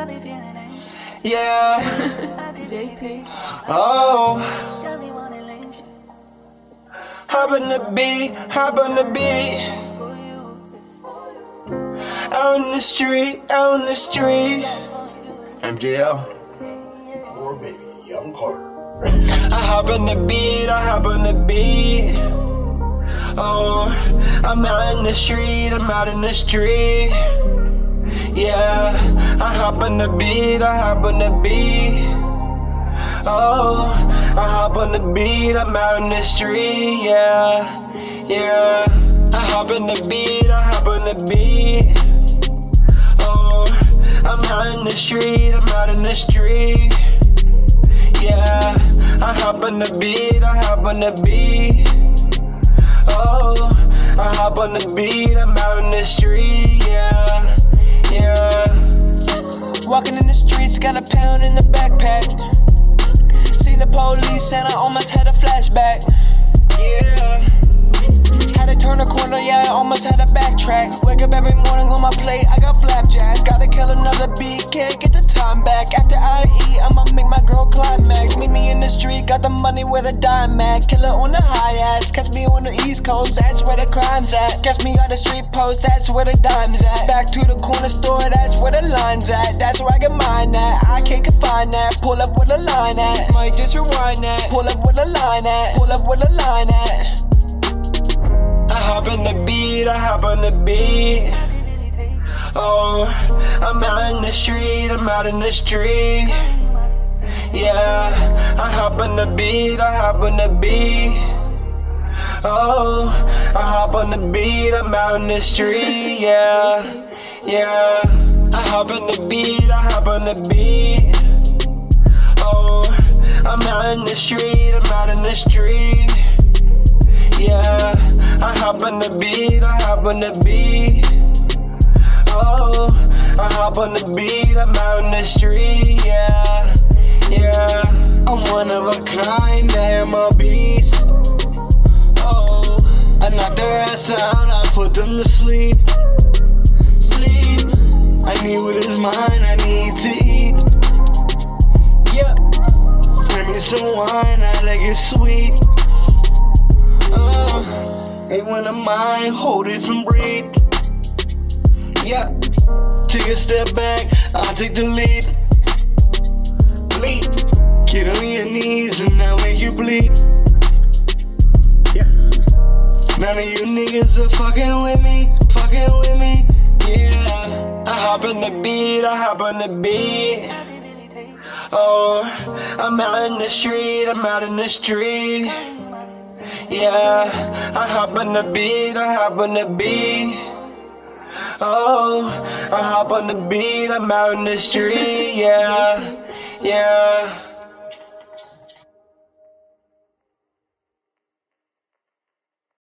Yeah. JP. Oh. Hop on the beat, hop on the beat. Out in the street, out in the street. M.J.L. WarBaby, Young Carter. I hop on the beat, I hop on the beat. Oh, I'm out in the street, I'm out in the street. Yeah, I hop on the beat, I hop on the beat. Oh, I hop on the beat, I'm out in the street. Yeah, yeah. I hop on the beat, I hop on the beat. Oh, I'm out in the street, I'm out in the street. Yeah, I hop on the beat, I hop on the beat. Oh, I hop on the beat, I'm out in the street. Yeah, yeah. Walking in the streets, got a pound in the backpack. Seen the police and I almost had a flashback. Yeah. Had to turn a corner, yeah, I almost had a backtrack. Wake up every morning on my plate, I got flapjacks. Gotta kill another beat, can't get the time back. After I eat, I'ma make my girl climax. Meet me in the street, got the money with a dime at. Killer on the high ass, catch me on the east coast, that's where the crime's at. Catch me on the street post, that's where the dime's at. Back to the corner store, that's where the line's at. That's where I get mine at, I can't confine that. Pull up with a line at, might just rewind that. Pull up with a line at, pull up with a line at. I hop on the beat, I hop on the beat. Oh, I'm out in the street, I'm out in the street. Yeah, I hop on the beat, I hop on the beat. Oh, I hop on the beat, I'm out in the street. Yeah, yeah. I hop on the beat, I hop on the beat. Oh, I'm out in the street, I'm out in the street. Yeah, I hop on the beat, I hop on the beat. Oh, I hop on the beat, I'm out in the street. Yeah, yeah. I'm one of a kind, I am a beast. Oh, I knock their ass out, I put them to sleep. Sleep. I need what is mine, I need to eat. Yeah. Bring me some wine, I like it sweet. Ain't one of mine, hold it from breed. Yeah. Take a step back, I'll take the lead. Bleed. Get on your knees and I'll make you bleed. Yeah. None of you niggas are fucking with me, fucking with me. Yeah. I hop on the beat, I hop on the beat. Oh, I'm out in the street, I'm out in the street. Yeah, I hop on the beat, I hop on the beat. Oh, I hop on the beat, I'm out in the street. Yeah, yeah.